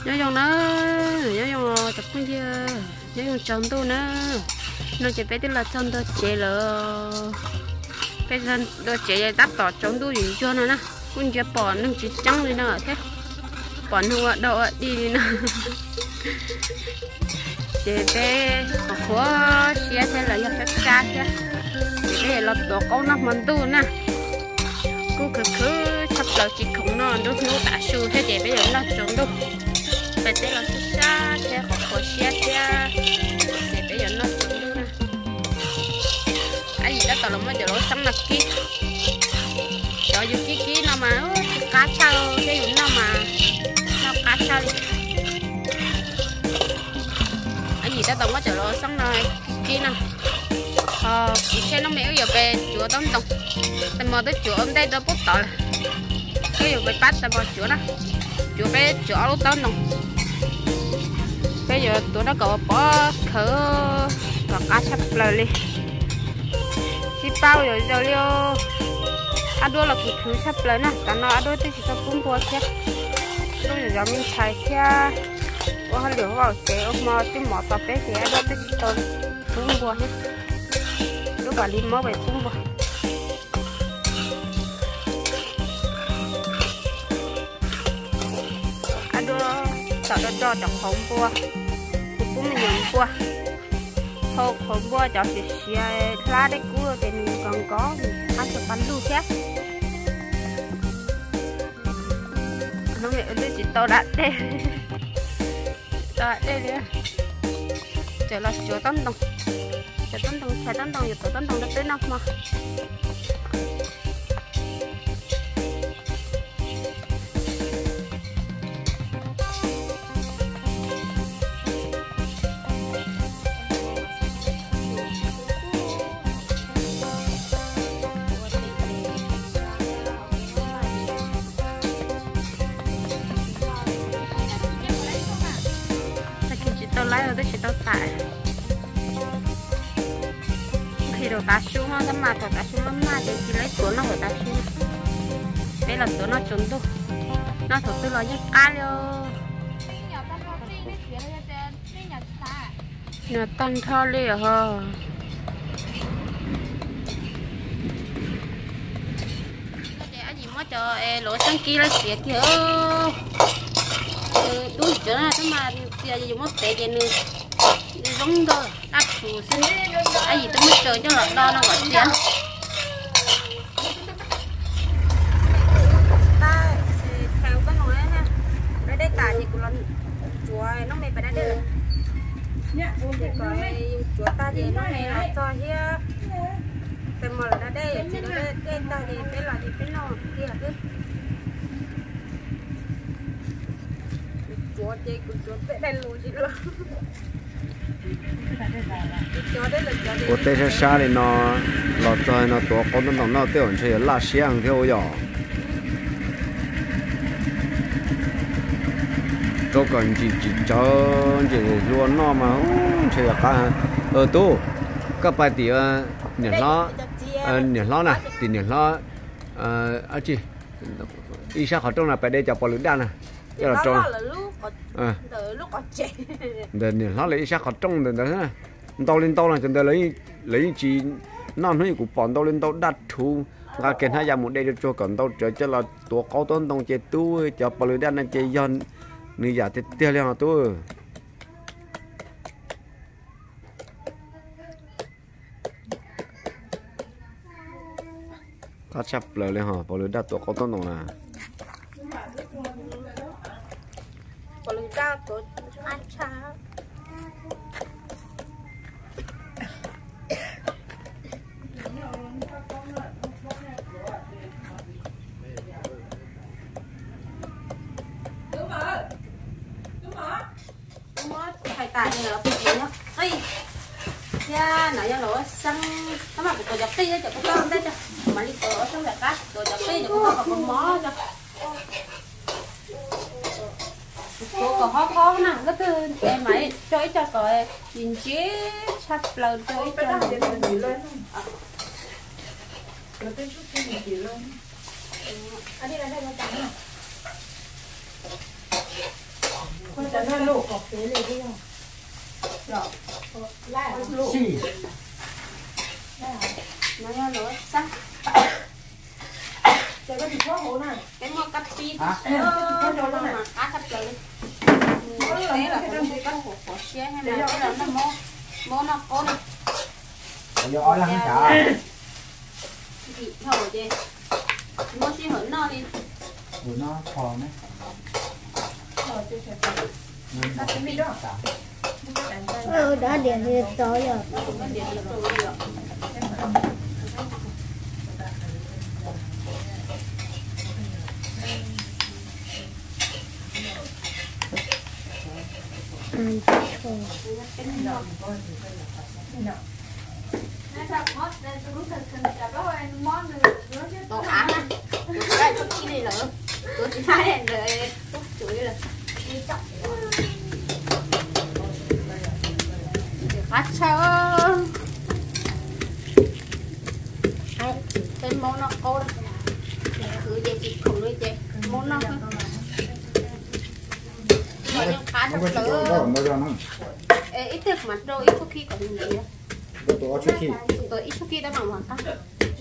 nhớ dùng nó nhớ dùng tập con chưa nhớ dùng chọn tu nữa nó chỉ biết là chọn tôi chế là cái dân tôi chế đắp tỏ chọn tu gì cho nó nè con chưa bỏ nó chỉ trắng lên nữa thế bỏ không ở đâu đi nữa chế bé có xe thế là giờ sẽ cha chứ chế bé là tổ câu nó mình tu nè cứ sắp là chỉ không nó đốt nó đã su thế chế bây giờ nó chọn tu bây giờ là xa thế có xe thế chế bây giờ nó chọn tu nè cái gì đó tao làm mới giờ nó sắm mặt kia cho dù kia nó mà cá sao cái gì nó mà nó cá sao cái gì đó tao mới giờ nó sắm rồi kia nè xe nó mèo giờ về chùa tông tông tao mò tới chùa hôm đây tao bút tỏi cái giờ về bắt tao mò chùa đó chùa về chùa lúc tông tông bây giờ tụi nó có bỏ khử và cá sắp lời đi chỉ bao rồi liêu đua là cái thứ sắp lời nè tao nói đua thì chỉ tao cũng mua chứ đôi giờ mình xài chứ qua liều vào chế ông mò chứ mò tao bé thì đua thì chỉ tao cũng mua hết lúc bà đi mò về cũng mua đua tao đã cho chồng không mua cũng mình nhận mua không mua cho chị lá đấy cũ thì mình còn có ăn được bánh đu khác nó mẹ ơi chị tao đã đây đi chờ là chỗ tấn đồng xe tấn đồng giờ tấn đồng đã tới năm mà lấy rồi tới chỉ tao tải khi đồ cá sấu nó tấm mặt đồ cá sấu lắm mà thì chỉ lấy số nó của cá sấu đây là số nó trốn đâu nó thuộc từ là những cá luôn nhà tăng thơ li à hả cái gì mới cho lỗ sáng kia lấy tiền kìa đúng chỗ này thế mà giờ dùng mất tệ gì nữa giống thôi áp thủ xin cái gì tôi mới chờ cho lọt đo nó gọi tiền ta theo cái nói ha đây cả gì của lần chúa nó mày phải đây thì coi chúa ta gì nó này là cho here thì mà là đây thì đây ta gì phải là gì phải lo kia là cứ 我在这山里呢，老在那多高能那对我们这拉香条呀，这个这说那么，这个干都，个白地年老呢，地年老这，一下好重了，白的叫保留蛋呢。 Đó là lúc còn trẻ. Để nó lấy xác hot trong đấy ha. Tao lên tao là chúng ta lấy chỉ non hơi của bọn tao lên tao đặt thu và kiện hai một đây cho còn tao cho là tổ cao tôn tông chế tu cho bảo lưu đan chế dân người già thì tiêu lên tu. Có chập lời lên hả bảo lưu đan tổ cao tôn tông là bảo lưu đan tổ ăn cháo hay tài là cái gì nhá ơi ya nãy giờ lỗ xăng nó mà của dọc ti đó cho con đấy cho mà đi ở trong là cát rồi dọc ti cho con mó cho cô có khó nè nó cứ em mày chơi cho coi nhìn chế sắp lâu chơi cho nó tên chút thêm một chỉ luôn anh đi ra đây nó chẳng nào con chả nó lộ cọc thế này đi không rồi lại lộ nó lửa sắc cái có thịt kho hổ này cái món cắt pi có cho nó này cá cắt rồi thế là cái món cắt của xe hay là cái là nó món nó có đi giờ ơi là không trả thì thôi chứ mua xí hở nó đi rồi nó thò đấy rồi tôi sẽ cắt cái mì đó đã điện thì tối rồi. cái điện là rồi tổ án á đây chút chi này nữa tôi chỉ hai đèn rồi chút chuối rồi phát sao cái món nó cô cứ vậy chị không nuôi chị món nó rồi nhưng khá thật lớn ít được mà rồi ít khi còn gì nữa tôi ít khi đã bằng hoàn tất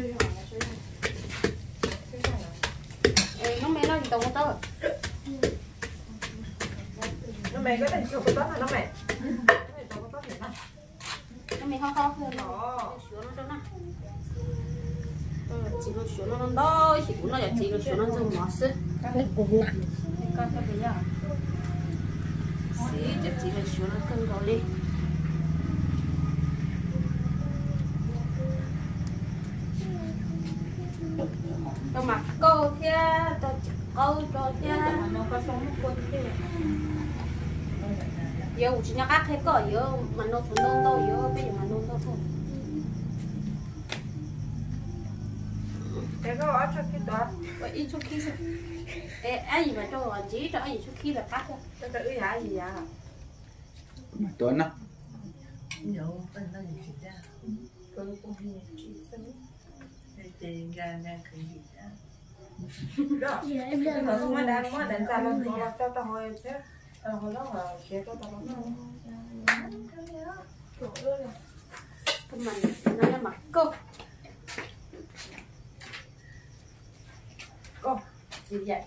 nó mẹ nó gì đâu có nó mẹ cái này chưa có tốt là nó mẹ nó mẹ ho ho hơn nó sửa nó đâu nè chỉ nó sửa nó đó chỉ cũng nó chỉ nó sửa nó dùng mỏ sức Cái cục nặng. con cho bây giờ chỉ là sửa nó cân rồi đi tôi mặc cô kia tôi câu cho kia nó có sống một con kia giờ chỉ nhắc ác hết có giờ mà nó xuống đông đâu giờ bây giờ mà nó đâu thôi cái có cho cái đó vậy ít chút khi sao ai gì mà cho chỉ cho ai chút khi là cắt tôi tự giá gì à tuấn á nhiều phần là gì ra tôi cũng hiểu chỉ sớm thì ra cái gì đó đó không mà đánh ra luôn cho tao hồi chứ hồi đó là kia cho tao mình nó là mặc cô gì vậy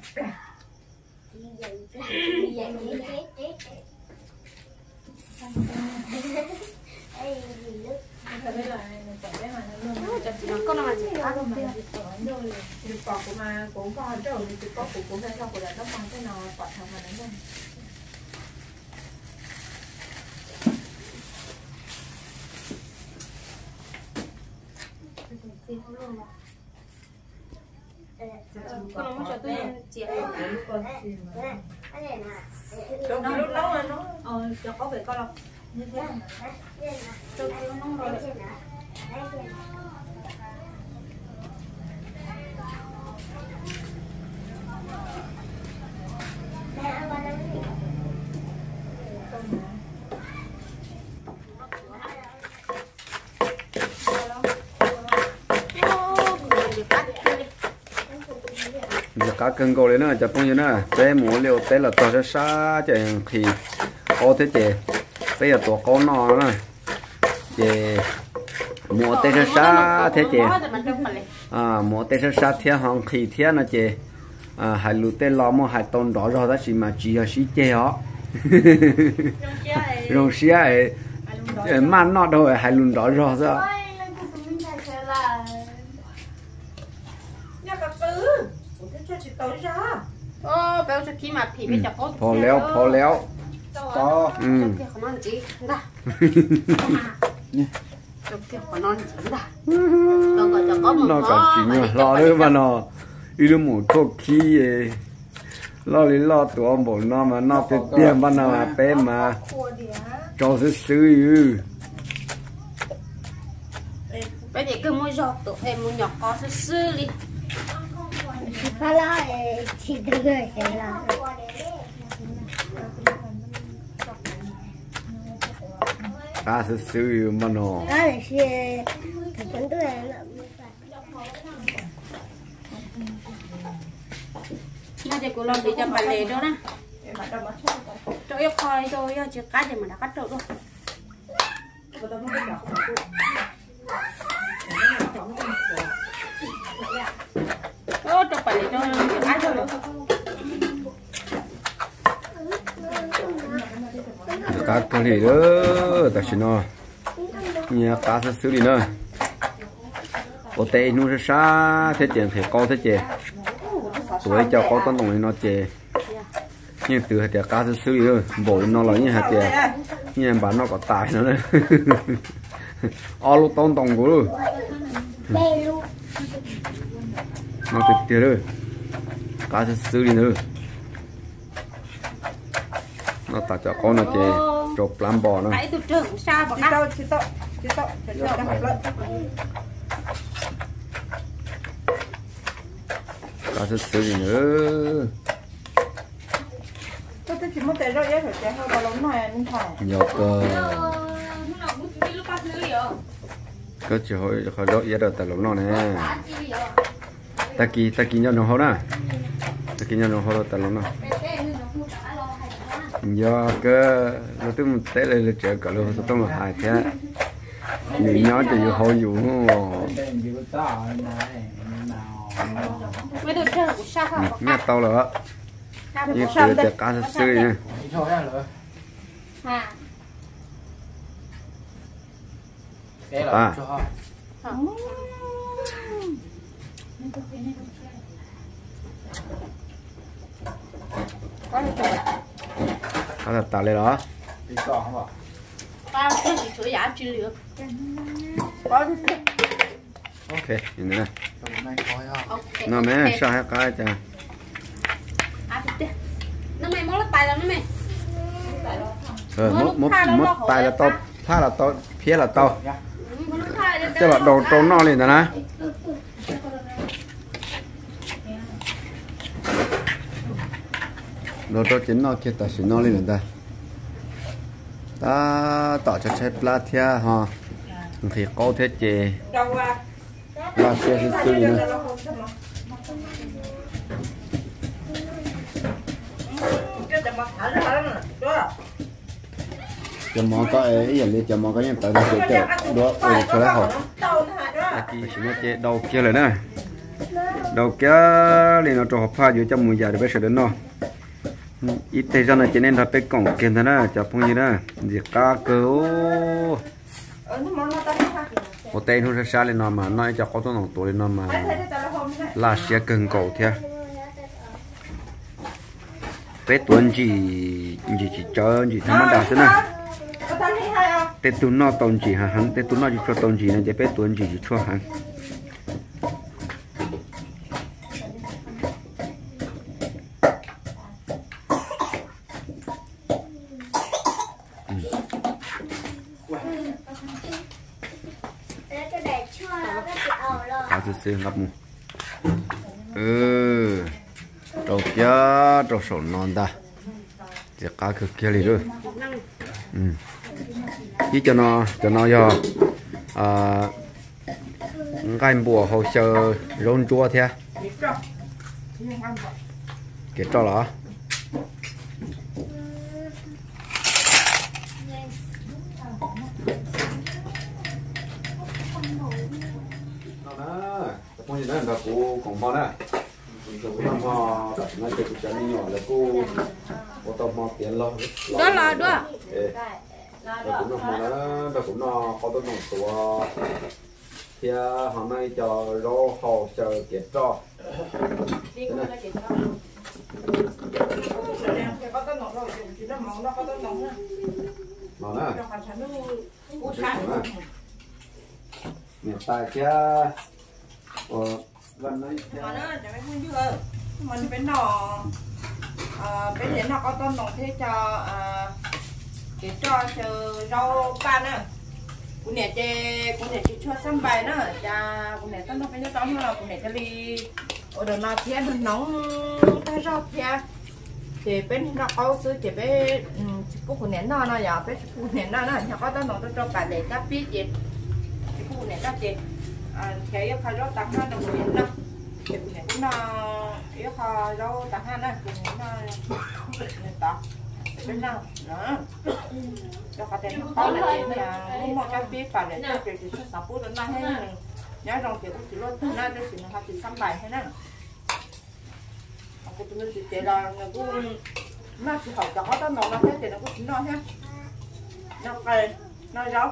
con nó mà chỉ ăn được cỏ của mà cũng có rồi được cỏ của cũng hay sao của lại nó bằng cái nào quả thằng mà đánh không con nó cho tôi chị con gì mà trong lúc nấu là nó cho có về con không như thế tôi nó nóng rồi giờ cá cân cầu đấy nữa chặt bông như nữa té mũ liều té là to sẽ xa chạy thì có thế chị bây giờ tổ con nó nữa chị mùa té sẽ xa thế chị mùa té sẽ xa thế hàng khi thế là chị hai lúa té lò mà hai tôn đó rồi đó chỉ mà chỉ là xí chè họ rong xía ấy man nó đâu hai lúa đó rồi sao béo cho khi mà phỉ bây giờ có พอแล้วto kia không ăn gì đã cho kia không ăn gì đã nó gọi cho có một nó còn chỉ nhiều lo đấy mà nó đi được một thuốc khí lo đi lo tuổi bộ nó mà nó tiền tiền mà nó bé mà cho sẽ xử bây giờ cứ mua giọt tụi em mua nhọc có sẽ xử đi Phải lo thì được rồi phải lo. ta sẽ xử mà nó Đó là xe thật vấn tôi là nó chỉ có làm đi cho bạn lệ đó nè Chỗ yêu coi tôi chưa cá gì mà đã cắt được luôn. Ô, chụp phải cho cá cho được. Cá cái gì đó, ta xin nó, nhà cá sẽ xử lý nữa. Ở đây nó sẽ xa thế tiền thì có thế chè, tuổi cho có tấn đồng nó chè, nhưng từ hạt tiền cá sẽ xử lý rồi, bồi nó là như hạt tiền, nhưng bán nó có tài nữa đấy, alo tấn đồng của luôn, nó tuyệt tiền rồi, cá sẽ xử lý nữa, nó tạo cho con nó chè, chụp làm bò nó. Hãy từ trường xa vào cá. Cá sẽ xử lý nữa. Tôi chỉ muốn để rồi phải chế hơi bao lâu này anh phải. Nhiều cơ. Có chỉ hỏi rõ giá được tại lúc nào nè. Ta kỳ nhau nó hốt à. Ta kỳ nhau nó hốt tại lúc nào. Do cơ nó tức một té lên trở cả luôn sao tông là hại thế. Nhìn nó chỉ hồi dụ. Mấy đồ chơi của sao hả? Nghe tao rồi. Như từ từ cá sẽ xử lý nha. À. Cá là tạt lên đó. Ba cái gì chỗ giá chưa được. Ok, nhìn này. Nó mẹ sao hết cái chả. Nó mày mốt tay là nó mày. Mốt tay là to, tha là to, phía là to. Chứ là đồ trốn nó liền rồi nè. Đồ trốn chính nó kia ta xin nó liền ta. Ta tỏ cho trái pla thia ha. Thì có thế chè. Là xe thì xử lý nữa. Cho món có ấy giờ đi cho món có những tờ nó sẽ đó cho lấy hộp. Thì xin nó chè đầu kia rồi nè. Đầu kia thì nó cho hộp pha vô trong mùi dài để bé sẽ đến nó. Ít thời gian này cho nên là bé cổng kia thế nè, chả phong gì nè, diệt cá cứu. Một tên nó sẽ xa lên nó mà nói cho có tôi nòng tuổi lên nó mà là sẽ cần cầu theo. Bé tuần chỉ cho chỉ thằng đạt thế này. Tết tuần nó tuần chỉ hắn, Tết tuần nó chỉ cho tuần chỉ này, chứ bé tuần chỉ cho hắn. Cá sấu ngập mù. Trâu kia trâu sổ non ta. Chỉ cá cực kia đi rồi. Chỉ cho nó do gai bùa hồ sơ rôn chua thế. Cái trâu đó. Con gì đó là cô còn bao nè, cô nó chơi cái chơi nhỏ là cô tao mò tiền lo. Đó là đó. Cũng nó cũng nó có tôi nòngตัวthì hôm nay cho rau hồ chờ kết cho. Nó nè. Mẹ ta kia. Mà nó chẳng phải vui chưa mình phải nọ bây giờ nó có tôn đồng thế cho cái cho rau pan á cũng nè chị cho xăm bài nữa cha cũng nè tao nó phải nhớ tao nữa cũng nè cho đi ở đồ nào thì ăn nóng ta rau thì bên rau câu xứ thì bên cũng nè nó giờ bên cũng nè nó có tôn đồng cho bài để ta biết gì cũng nè ta chị theo yêu khai rau tặng nó đồng tiền đâu nó yếu kho rau ta ha nè nó to bên nào đó cho cả tiền to này nhà mua một cái bếp và để cho chị sản phụ đến nay hết nhớ rằng chị cũng chỉ luôn nay tôi chỉ là chị xăm bài hết nè aku tunggu di jalan aku masih học cho nó ngon hết thì nó cũng chỉ nói hết nó cây nó rau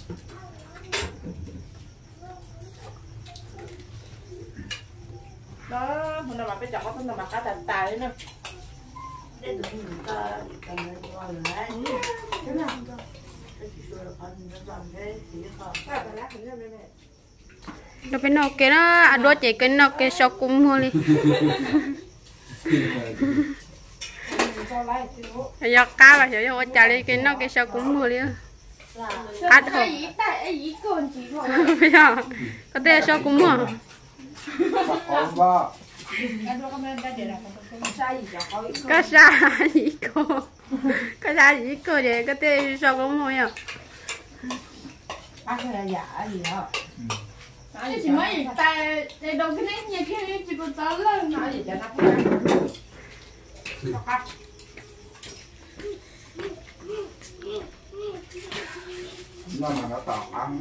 đó hôm nào mà bây giờ có hôm nào mà cá tàn tài nữa để tụi mình ta cầm lên qua lại thế nào nó phải nấu cái nó ăn đua chỉ cái nấu cái sâu cung thôi đi giờ cá là giờ cho trả đi cái nấu cái sâu cung thôi đi cắt thôi bây giờ có thể sâu cung không có xa gì cô vậy có thể sâu cung thôi à ăn là giả gì đó cái gì mấy tay tay đâu cái nét như cái chỉ có tao lên nói gì cho nó không nó mà nó tỏ ăn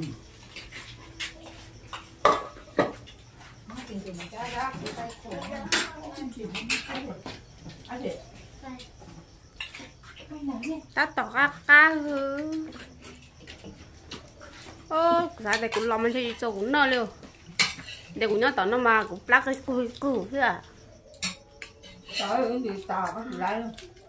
ta tỏ cá hư ô giá này cũng làm mình cho cũng nở luôn để cũng nhớ tỏ nó mà cũng plug cái củ thế à trời ơi gì tỏ có gì lại luôn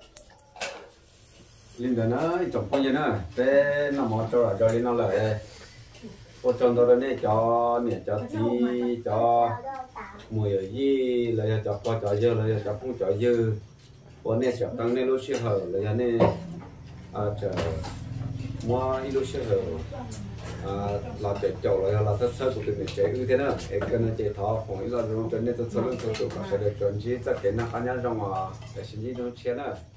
linh đó nó trồng bao nhiêu nữa thế nó mò cho linh nó lợi ô trồng đó đây cho nè cho tí cho mùi ở gì là cho qua cho dưa là cho không cho dưa ô nè cho tăng nên lúc xưa hở là nè chờ mua ít lúc xưa hở là để chậu là tất sơ của từng chế như thế nào cái này chế thọ khoảng là dùng cho nên tất sơ luôn cho cả sẽ được chuẩn chỉ tất cả nó khá nhanh trong mà để xin gì nó chế nữa